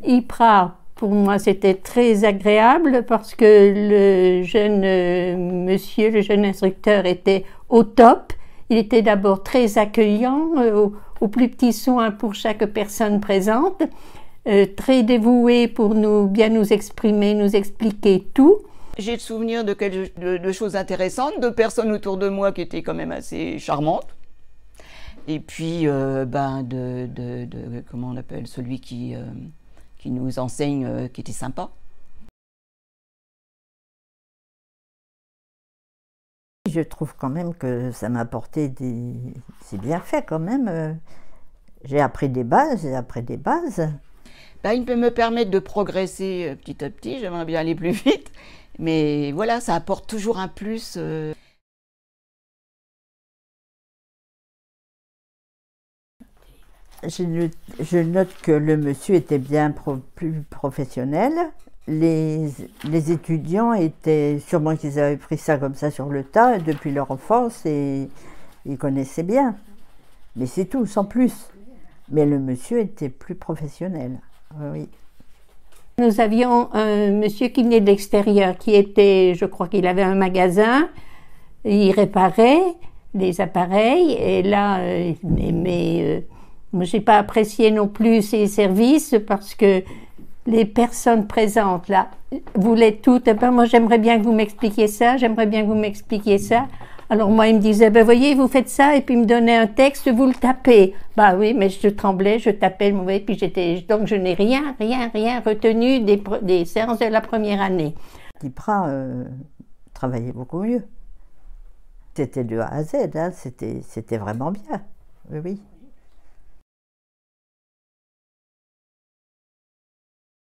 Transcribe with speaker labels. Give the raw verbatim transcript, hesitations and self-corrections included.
Speaker 1: IPRA, pour moi, c'était très agréable parce que le jeune euh, monsieur, le jeune instructeur était au top. Il était d'abord très accueillant, euh, au, au plus petit soin pour chaque personne présente, euh, très dévoué pour nous bien nous exprimer, nous expliquer tout.
Speaker 2: J'ai le souvenir de, quelque, de, de choses intéressantes, de personnes autour de moi qui étaient quand même assez charmantes. Et puis, euh, ben, de, de, de, comment on appelle, celui qui, euh, qui nous enseigne, euh, qui était sympa.
Speaker 3: Je trouve quand même que ça m'a apporté des... C'est bien fait quand même. J'ai appris des bases, j'ai appris des bases.
Speaker 2: Ben, il peut me permettre de progresser petit à petit, j'aimerais bien aller plus vite. Mais voilà, ça apporte toujours un plus. Euh...
Speaker 3: Je, je note que le monsieur était bien pro, plus professionnel. Les, les étudiants étaient, sûrement qu'ils avaient pris ça comme ça sur le tas depuis leur enfance et ils connaissaient bien. Mais c'est tout, sans plus. Mais le monsieur était plus professionnel, oui.
Speaker 1: Nous avions un monsieur qui venait de l'extérieur, qui était, je crois qu'il avait un magasin, il réparait les appareils, et là, euh, mais, mais euh, moi j'ai pas apprécié non plus ses services parce que les personnes présentes là voulaient toutes, eh ben, moi j'aimerais bien que vous m'expliquiez ça, j'aimerais bien que vous m'expliquiez ça. Alors moi, il me disait, ben voyez, vous faites ça, et puis il me donnait un texte, vous le tapez. Bah oui, mais je tremblais, je tapais, vous voyez, puis j'étais, donc je n'ai rien, rien, rien retenu des, des séances de la première année.
Speaker 3: L'IPRA euh, travaillait beaucoup mieux. C'était de A à Z, hein, c'était, c'était vraiment bien, oui, oui.